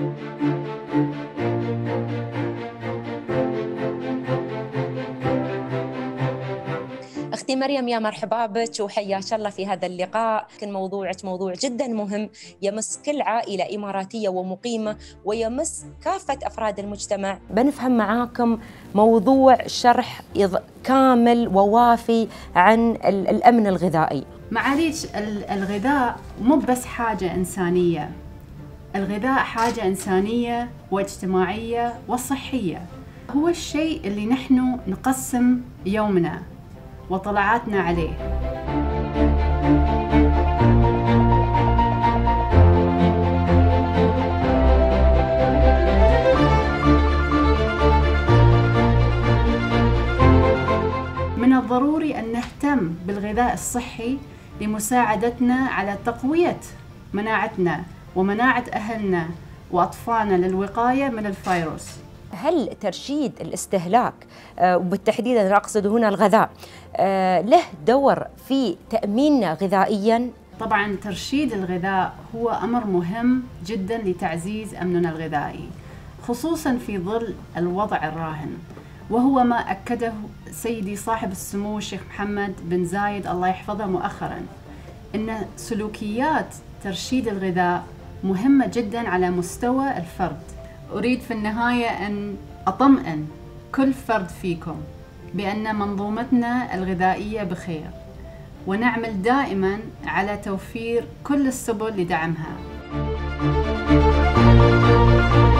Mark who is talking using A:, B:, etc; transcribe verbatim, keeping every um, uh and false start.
A: أختي مريم، يا مرحبا بك وحياك الله في هذا اللقاء. كان موضوعك موضوع جدا مهم، يمس كل عائلة إماراتية ومقيمة ويمس كافة أفراد المجتمع. بنفهم معاكم موضوع شرح كامل ووافي عن الأمن الغذائي.
B: معاليك، الغذاء مو بس حاجة إنسانية، الغذاء حاجة إنسانية واجتماعية وصحية. هو الشيء اللي نحن نقسم يومنا وطلعاتنا عليه. من الضروري أن نهتم بالغذاء الصحي لمساعدتنا على تقوية مناعتنا ومناعة أهلنا وأطفالنا للوقاية من الفيروس.
A: هل ترشيد الاستهلاك وبالتحديد أنا أقصد هنا الغذاء له دور في تأميننا غذائياً؟
B: طبعاً ترشيد الغذاء هو أمر مهم جداً لتعزيز أمننا الغذائي، خصوصاً في ظل الوضع الراهن، وهو ما أكده سيدي صاحب السمو الشيخ محمد بن زايد الله يحفظه مؤخراً، إن سلوكيات ترشيد الغذاء مهمة جداً على مستوى الفرد. أريد في النهاية أن أطمئن كل فرد فيكم بأن منظومتنا الغذائية بخير، ونعمل دائما على توفير كل السبل لدعمها.